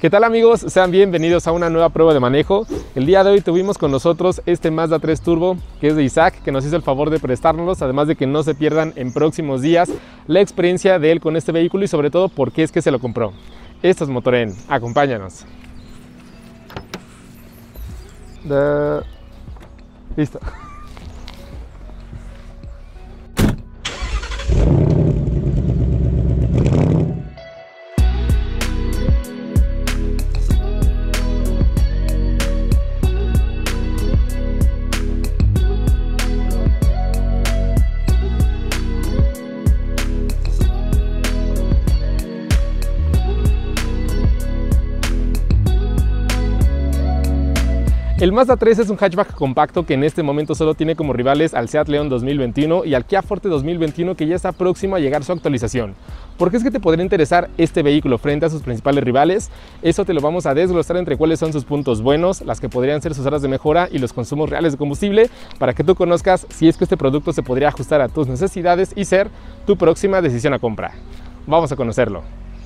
¿Qué tal amigos? Sean bienvenidos a una nueva prueba de manejo. El día de hoy tuvimos con nosotros este Mazda 3 Turbo, que es de Isaac, que nos hizo el favor de prestárnoslos, además de que no se pierdan en próximos días la experiencia de él con este vehículo y sobre todo por qué es que se lo compró. Esto es Motoren, acompáñanos. Listo. El Mazda 3 es un hatchback compacto que en este momento solo tiene como rivales al Seat León 2021 y al Kia Forte 2021, que ya está próximo a llegar su actualización. ¿Por qué es que te podría interesar este vehículo frente a sus principales rivales? Eso te lo vamos a desglosar entre cuáles son sus puntos buenos, las que podrían ser sus áreas de mejora y los consumos reales de combustible, para que tú conozcas si es que este producto se podría ajustar a tus necesidades y ser tu próxima decisión a compra. Vamos a conocerlo.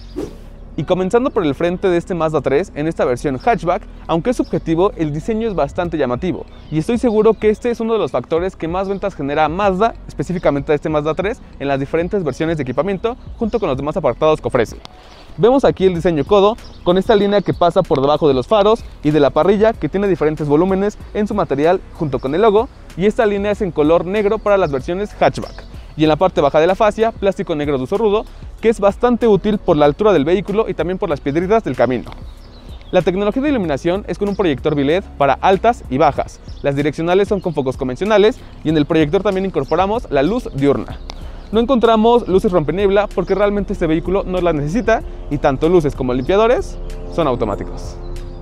Y comenzando por el frente de este Mazda 3, en esta versión hatchback, aunque es subjetivo, el diseño es bastante llamativo. Y estoy seguro que este es uno de los factores que más ventas genera Mazda, específicamente este Mazda 3, en las diferentes versiones de equipamiento, junto con los demás apartados que ofrece. Vemos aquí el diseño codo, con esta línea que pasa por debajo de los faros y de la parrilla, que tiene diferentes volúmenes en su material junto con el logo, y esta línea es en color negro para las versiones hatchback. Y en la parte baja de la fascia, plástico negro de uso rudo, que es bastante útil por la altura del vehículo y también por las piedritas del camino. La tecnología de iluminación es con un proyector biLED para altas y bajas. Las direccionales son con focos convencionales y en el proyector también incorporamos la luz diurna. No encontramos luces rompeniebla porque realmente este vehículo no las necesita y tanto luces como limpiadores son automáticos.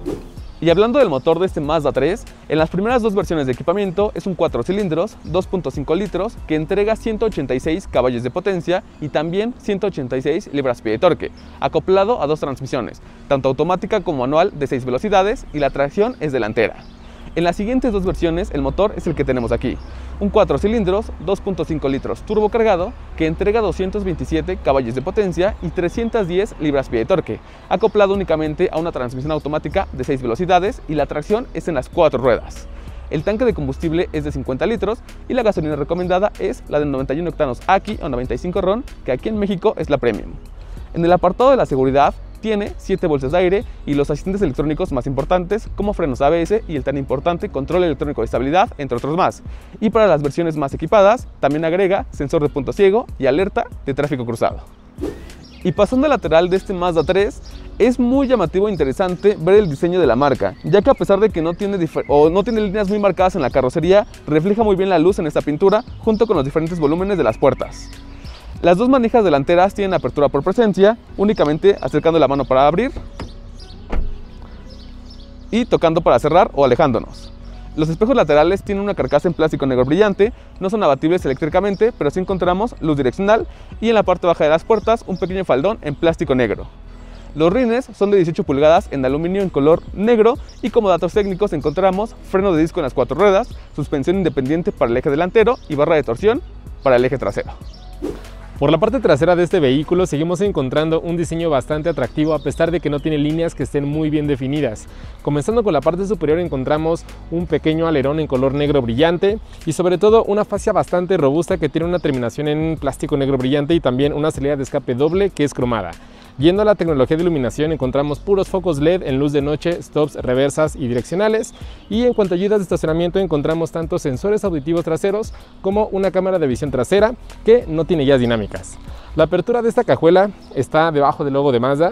Y hablando del motor de este Mazda 3, en las primeras dos versiones de equipamiento es un 4 cilindros, 2.5 litros, que entrega 186 caballos de potencia y también 186 libras-pie de torque, acoplado a dos transmisiones, tanto automática como manual de 6 velocidades y la tracción es delantera. En las siguientes dos versiones el motor es el que tenemos aquí, un 4 cilindros, 2.5 litros turbo cargado que entrega 227 caballos de potencia y 310 libras-pie de torque, acoplado únicamente a una transmisión automática de 6 velocidades y la tracción es en las 4 ruedas. El tanque de combustible es de 50 litros y la gasolina recomendada es la de 91 octanos AKI o 95 RON, que aquí en México es la Premium. En el apartado de la seguridad, tiene 7 bolsas de aire y los asistentes electrónicos más importantes como frenos ABS y el tan importante control electrónico de estabilidad, entre otros más. Y para las versiones más equipadas, también agrega sensor de punto ciego y alerta de tráfico cruzado. Y pasando al lateral de este Mazda 3, es muy llamativo e interesante ver el diseño de la marca, ya que a pesar de que no tiene líneas muy marcadas en la carrocería, refleja muy bien la luz en esta pintura junto con los diferentes volúmenes de las puertas. Las dos manijas delanteras tienen apertura por presencia, únicamente acercando la mano para abrir y tocando para cerrar o alejándonos. Los espejos laterales tienen una carcasa en plástico negro brillante, no son abatibles eléctricamente, pero sí encontramos luz direccional y en la parte baja de las puertas un pequeño faldón en plástico negro. Los rines son de 18 pulgadas en aluminio en color negro y como datos técnicos encontramos freno de disco en las 4 ruedas, suspensión independiente para el eje delantero y barra de torsión para el eje trasero. Por la parte trasera de este vehículo seguimos encontrando un diseño bastante atractivo a pesar de que no tiene líneas que estén muy bien definidas. Comenzando con la parte superior encontramos un pequeño alerón en color negro brillante y sobre todo una fascia bastante robusta que tiene una terminación en plástico negro brillante y también una salida de escape doble que es cromada. Yendo a la tecnología de iluminación encontramos puros focos LED en luz de noche, stops, reversas y direccionales, y en cuanto a ayudas de estacionamiento encontramos tanto sensores auditivos traseros como una cámara de visión trasera que no tiene guías dinámicas. La apertura de esta cajuela está debajo del logo de Mazda.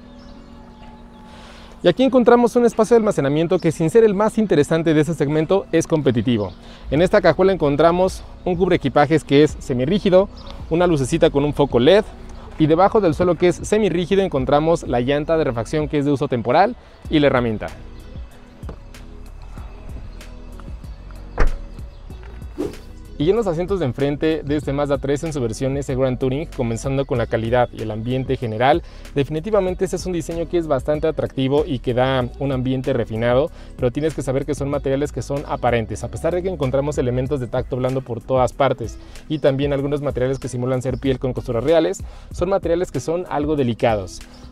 Y aquí encontramos un espacio de almacenamiento que, sin ser el más interesante de este segmento, es competitivo. En esta cajuela encontramos un cubre equipajes que es semirrígido, una lucecita con un foco LED, y debajo del suelo, que es semirrígido, encontramos la llanta de refacción que es de uso temporal y la herramienta. Y en los asientos de enfrente de este Mazda 3 en su versión S Grand Touring, comenzando con la calidad y el ambiente general, definitivamente este es un diseño que es bastante atractivo y que da un ambiente refinado, pero tienes que saber que son materiales que son aparentes, a pesar de que encontramos elementos de tacto blando por todas partes y también algunos materiales que simulan ser piel con costuras reales, son materiales que son algo delicados.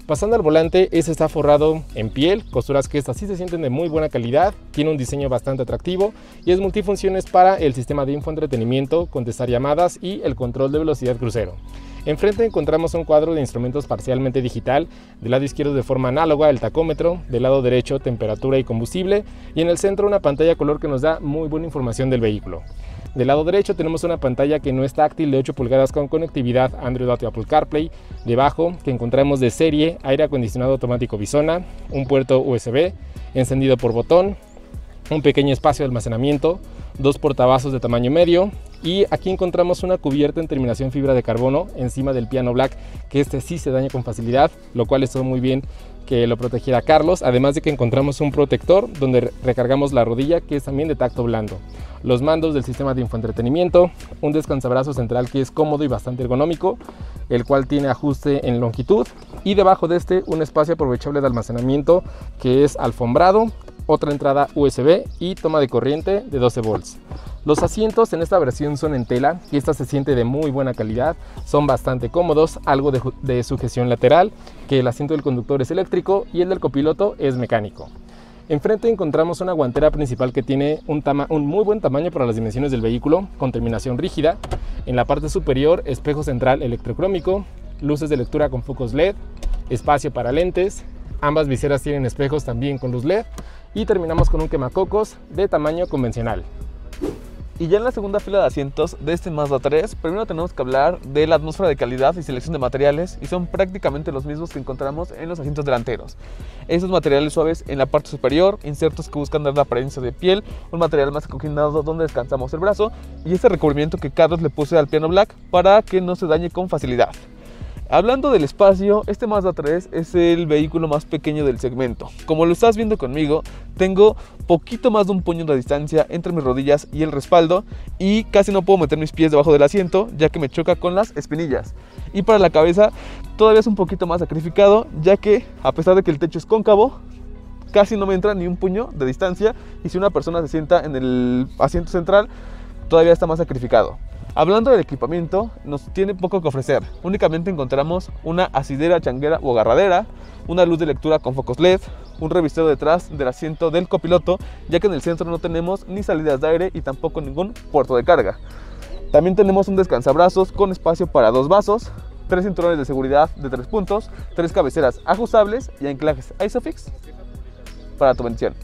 Pasando al volante, este está forrado en piel, costuras que estas sí se sienten de muy buena calidad, tiene un diseño bastante atractivo y es multifunciones para el sistema de infoentretenimiento, contestar llamadas y el control de velocidad crucero. Enfrente encontramos un cuadro de instrumentos parcialmente digital, del lado izquierdo de forma análoga el tacómetro, del lado derecho temperatura y combustible y en el centro una pantalla color que nos da muy buena información del vehículo. Del lado derecho tenemos una pantalla que no es táctil de 8 pulgadas con conectividad Android Auto y Apple CarPlay. Debajo que encontramos de serie aire acondicionado automático Bisona, un puerto USB, encendido por botón, un pequeño espacio de almacenamiento, 2 portavasos de tamaño medio y aquí encontramos una cubierta en terminación fibra de carbono encima del piano black, que este sí se daña con facilidad, lo cual estuvo muy bien que lo protegiera Carlos, además de que encontramos un protector donde recargamos la rodilla, que es también de tacto blando. Los mandos del sistema de infoentretenimiento, un descansabrazos central que es cómodo y bastante ergonómico, el cual tiene ajuste en longitud y debajo de este un espacio aprovechable de almacenamiento que es alfombrado, otra entrada USB y toma de corriente de 12 volts. Los asientos en esta versión son en tela y esta se siente de muy buena calidad, son bastante cómodos, algo de sujeción lateral, que el asiento del conductor es eléctrico y el del copiloto es mecánico. Enfrente encontramos una guantera principal que tiene un muy buen tamaño para las dimensiones del vehículo, con terminación rígida. En la parte superior, espejo central electrocrómico, luces de lectura con focos LED, espacio para lentes, ambas viseras tienen espejos también con luz LED y terminamos con un quemacocos de tamaño convencional. Y ya en la segunda fila de asientos de este Mazda 3, primero tenemos que hablar de la atmósfera de calidad y selección de materiales, y son prácticamente los mismos que encontramos en los asientos delanteros. Esos materiales suaves en la parte superior, insertos que buscan dar la apariencia de piel, un material más acoginado donde descansamos el brazo, y este recubrimiento que Carlos le puso al piano black para que no se dañe con facilidad. Hablando del espacio, este Mazda 3 es el vehículo más pequeño del segmento. Como lo estás viendo conmigo, tengo poquito más de un puño de distancia entre mis rodillas y el respaldo y casi no puedo meter mis pies debajo del asiento ya que me choca con las espinillas. Y para la cabeza todavía es un poquito más sacrificado, ya que a pesar de que el techo es cóncavo, casi no me entra ni un puño de distancia, y si una persona se sienta en el asiento central todavía está más sacrificado. Hablando del equipamiento, nos tiene poco que ofrecer. Únicamente encontramos una asidera, changuera o agarradera, una luz de lectura con focos LED, un revistero detrás del asiento del copiloto, ya que en el centro no tenemos ni salidas de aire y tampoco ningún puerto de carga. También tenemos un descansabrazos con espacio para 2 vasos, 3 cinturones de seguridad de 3 puntos, 3 cabeceras ajustables y anclajes ISOFIX para tu bendición.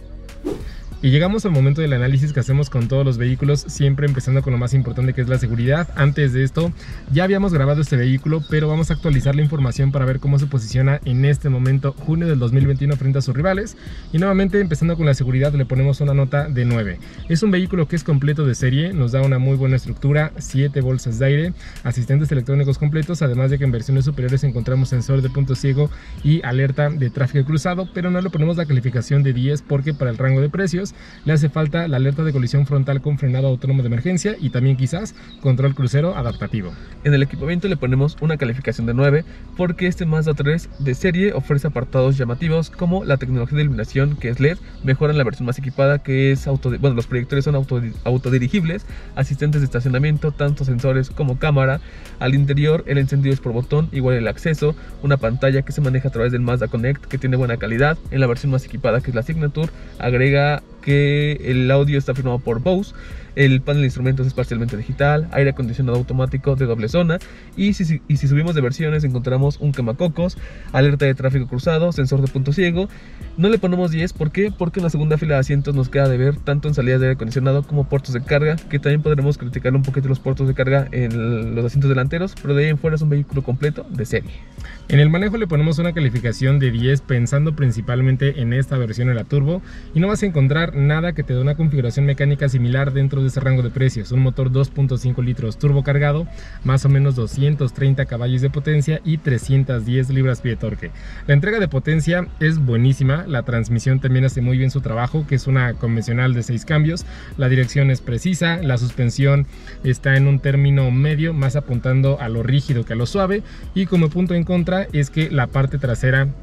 Y llegamos al momento del análisis que hacemos con todos los vehículos, siempre empezando con lo más importante, que es la seguridad. Antes de esto ya habíamos grabado este vehículo, pero vamos a actualizar la información para ver cómo se posiciona en este momento, junio del 2021, frente a sus rivales. Y nuevamente, empezando con la seguridad, le ponemos una nota de 9. Es un vehículo que es completo de serie, nos da una muy buena estructura, 7 bolsas de aire, asistentes electrónicos completos, además de que en versiones superiores encontramos sensor de punto ciego y alerta de tráfico cruzado, pero no le ponemos la calificación de 10 porque para el rango de precios le hace falta la alerta de colisión frontal con frenado autónomo de emergencia y también quizás control crucero adaptativo. En el equipamiento le ponemos una calificación de 9 porque este Mazda 3 de serie ofrece apartados llamativos como la tecnología de iluminación, que es LED, mejora en la versión más equipada, que es los proyectores son autodirigibles, asistentes de estacionamiento, tanto sensores como cámara. Al interior el encendido es por botón, igual el acceso, una pantalla que se maneja a través del Mazda Connect, que tiene buena calidad. En la versión más equipada, que es la Signature, agrega que el audio está firmado por Bose, el panel de instrumentos es parcialmente digital, aire acondicionado automático de doble zona, y si subimos de versiones encontramos un quemacocos, alerta de tráfico cruzado, sensor de punto ciego. No le ponemos 10, ¿por qué? Porque en la segunda fila de asientos nos queda de ver tanto en salidas de aire acondicionado como puertos de carga, que también podremos criticar un poquito los puertos de carga en los asientos delanteros, pero de ahí en fuera es un vehículo completo de serie. En el manejo le ponemos una calificación de 10, pensando principalmente en esta versión, en la turbo, y no vas a encontrar nada que te dé una configuración mecánica similar dentro de ese rango de precios. Un motor 2.5 litros turbo cargado, más o menos 230 caballos de potencia y 310 libras-pie de torque. La entrega de potencia es buenísima, la transmisión también hace muy bien su trabajo, que es una convencional de 6 cambios, la dirección es precisa, la suspensión está en un término medio, más apuntando a lo rígido que a lo suave, y como punto en contra es que la parte trasera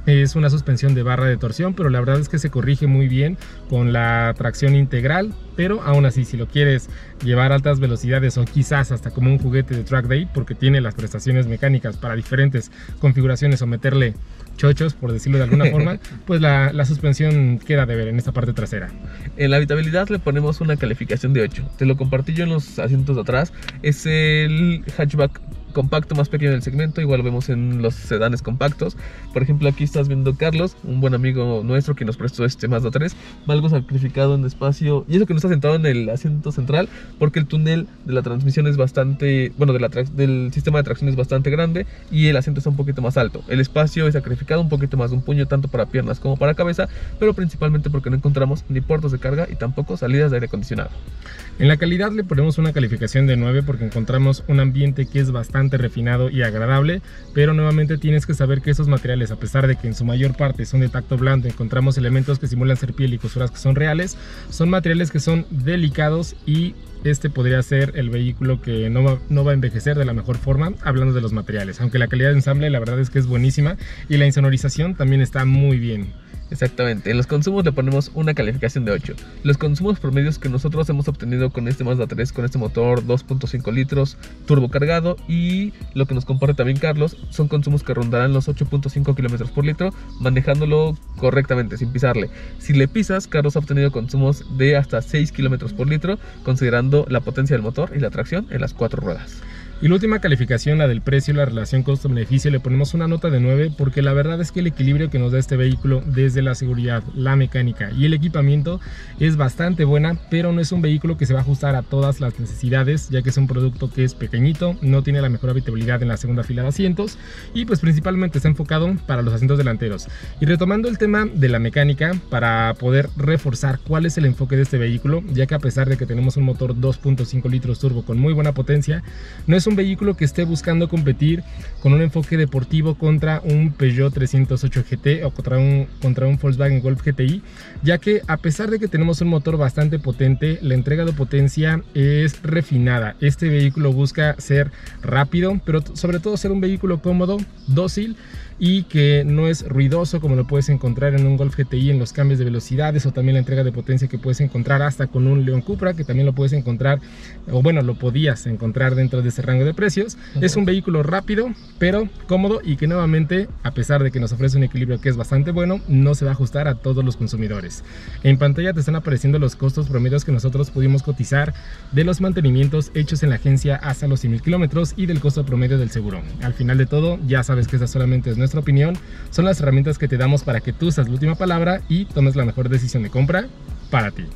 Es una suspensión de barra de torsión, pero la verdad es que se corrige muy bien con la tracción integral. Pero aún así, si lo quieres llevar a altas velocidades o quizás hasta como un juguete de track day, porque tiene las prestaciones mecánicas para diferentes configuraciones o meterle chochos, por decirlo de alguna forma, pues la suspensión queda de ver en esta parte trasera. En la habitabilidad le ponemos una calificación de 8. Te lo compartí yo en los asientos de atrás. Es el hatchback compacto más pequeño del segmento, igual lo vemos en los sedanes compactos. Por ejemplo, aquí estás viendo Carlos, un buen amigo nuestro que nos prestó este Mazda 3, algo sacrificado en espacio, y eso que no está sentado en el asiento central, porque el túnel de la transmisión es bastante, bueno, del sistema de tracción es bastante grande, y el asiento está un poquito más alto. El espacio es sacrificado un poquito más de un puño, tanto para piernas como para cabeza, pero principalmente porque no encontramos ni puertos de carga y tampoco salidas de aire acondicionado. En la calidad le ponemos una calificación de 9 porque encontramos un ambiente que es bastante refinado y agradable, pero nuevamente tienes que saber que esos materiales, a pesar de que en su mayor parte son de tacto blando, encontramos elementos que simulan ser piel y costuras que son reales, son materiales que son delicados y este podría ser el vehículo que no va a envejecer de la mejor forma, hablando de los materiales, aunque la calidad de ensamble la verdad es que es buenísima y la insonorización también está muy bien. Exactamente, en los consumos le ponemos una calificación de 8. Los consumos promedios que nosotros hemos obtenido con este Mazda 3, con este motor 2.5 litros turbo cargado, y lo que nos comparte también Carlos, son consumos que rondarán los 8.5 km por litro, manejándolo correctamente, sin pisarle. Si le pisas, Carlos ha obtenido consumos de hasta 6 km por litro, considerando la potencia del motor y la tracción en las 4 ruedas. Y la última calificación, la del precio y la relación costo-beneficio, le ponemos una nota de 9 porque la verdad es que el equilibrio que nos da este vehículo desde la seguridad, la mecánica y el equipamiento es bastante buena, pero no es un vehículo que se va a ajustar a todas las necesidades, ya que es un producto que es pequeñito, no tiene la mejor habitabilidad en la segunda fila de asientos y pues principalmente está enfocado para los asientos delanteros. Y retomando el tema de la mecánica, para poder reforzar cuál es el enfoque de este vehículo, ya que a pesar de que tenemos un motor 2.5 litros turbo con muy buena potencia, no es un vehículo que esté buscando competir con un enfoque deportivo contra un Peugeot 308 GT o contra un Volkswagen Golf GTI, ya que a pesar de que tenemos un motor bastante potente, la entrega de potencia es refinada. Este vehículo busca ser rápido, pero sobre todo ser un vehículo cómodo, dócil y que no es ruidoso como lo puedes encontrar en un Golf GTI en los cambios de velocidades, o también la entrega de potencia que puedes encontrar hasta con un León Cupra, que también lo puedes encontrar, o bueno, lo podías encontrar dentro de ese rango de precios. Es un vehículo rápido pero cómodo y que nuevamente, a pesar de que nos ofrece un equilibrio que es bastante bueno, no se va a ajustar a todos los consumidores. En pantalla te están apareciendo los costos promedios que nosotros pudimos cotizar de los mantenimientos hechos en la agencia hasta los 100,000 kilómetros y del costo promedio del seguro. Al final de todo, ya sabes que esa solamente es nuestra opinión, son las herramientas que te damos para que tú seas la última palabra y tomes la mejor decisión de compra para ti.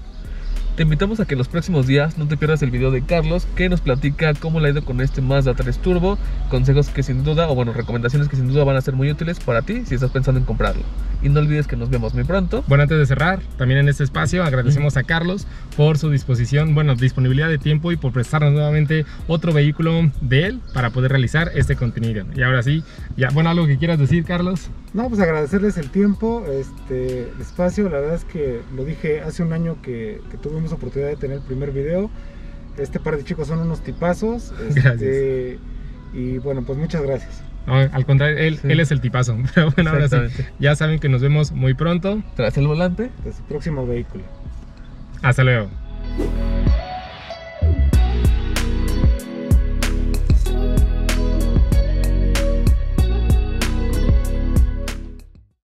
Te invitamos a que en los próximos días no te pierdas el video de Carlos, que nos platica cómo le ha ido con este Mazda 3 Turbo, consejos que sin duda, o bueno, recomendaciones que sin duda van a ser muy útiles para ti si estás pensando en comprarlo. Y no olvides que nos vemos muy pronto. Bueno, antes de cerrar, también en este espacio agradecemos a Carlos por su disposición, bueno, disponibilidad de tiempo y por prestarnos nuevamente otro vehículo de él para poder realizar este contenido. Y ahora sí, ya, bueno, algo que quieras decir, Carlos. No, pues agradecerles el tiempo, el espacio. La verdad es que lo dije hace un año que tuvimos oportunidad de tener el primer video. Este par de chicos son unos tipazos. Gracias. Y bueno, pues muchas gracias. No, al contrario, él es el tipazo. Pero bueno, ahora sí, ya saben que nos vemos muy pronto. Tras el volante De su próximo vehículo. Hasta luego.